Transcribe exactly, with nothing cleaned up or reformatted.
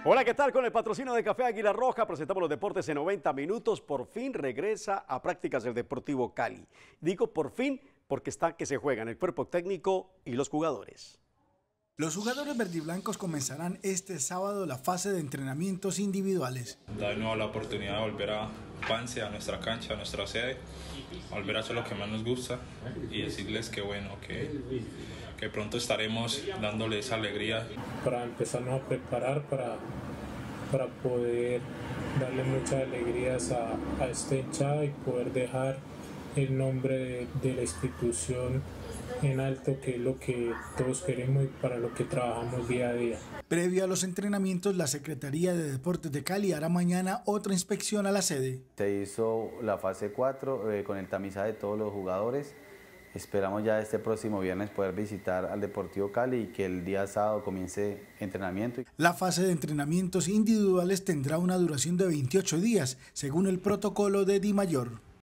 Hola, ¿qué tal? Con el patrocinio de Café Águila Roja presentamos los deportes en noventa minutos. Por fin regresa a prácticas el Deportivo Cali. Digo por fin porque está que se juegan el cuerpo técnico y los jugadores. Los jugadores verdiblancos comenzarán este sábado la fase de entrenamientos individuales. Da de nuevo la oportunidad de volver a Pance, a nuestra cancha, a nuestra sede, a volver a hacer lo que más nos gusta y decirles que bueno, que, que pronto estaremos dándoles alegría. Para empezarnos a preparar para, para poder darle muchas alegrías a, a esta hinchada y poder dejar el nombre de, de la institución en alto, que es lo que todos queremos y para lo que trabajamos día a día. Previo a los entrenamientos, la Secretaría de Deportes de Cali hará mañana otra inspección a la sede. Se hizo la fase cuatro eh, con el tamizaje de todos los jugadores. Esperamos ya este próximo viernes poder visitar al Deportivo Cali y que el día sábado comience entrenamiento. La fase de entrenamientos individuales tendrá una duración de veintiocho días, según el protocolo de Dimayor.